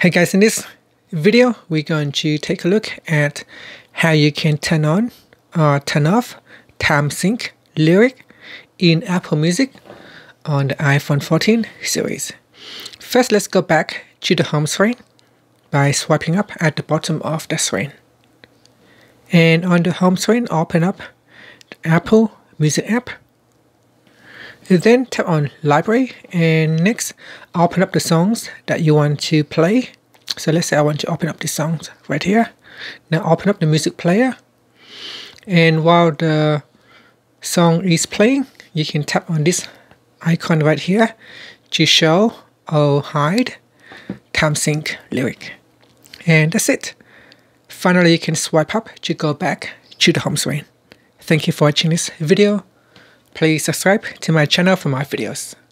Hey guys, in this video, we're going to take a look at how you can turn on or turn off time sync lyric in Apple Music on the iPhone 14 series. First, let's go back to the home screen by swiping up at the bottom of the screen. And on the home screen, open up the Apple Music app. Then tap on Library, and next open up the songs that you want to play. So let's say I want to open up the songs right here. Now open up the music player, and while the song is playing, you can tap on this icon right here to show or hide time sync lyric. And that's it. Finally, you can swipe up to go back to the home screen. Thank you for watching this video. Please subscribe to my channel for more videos.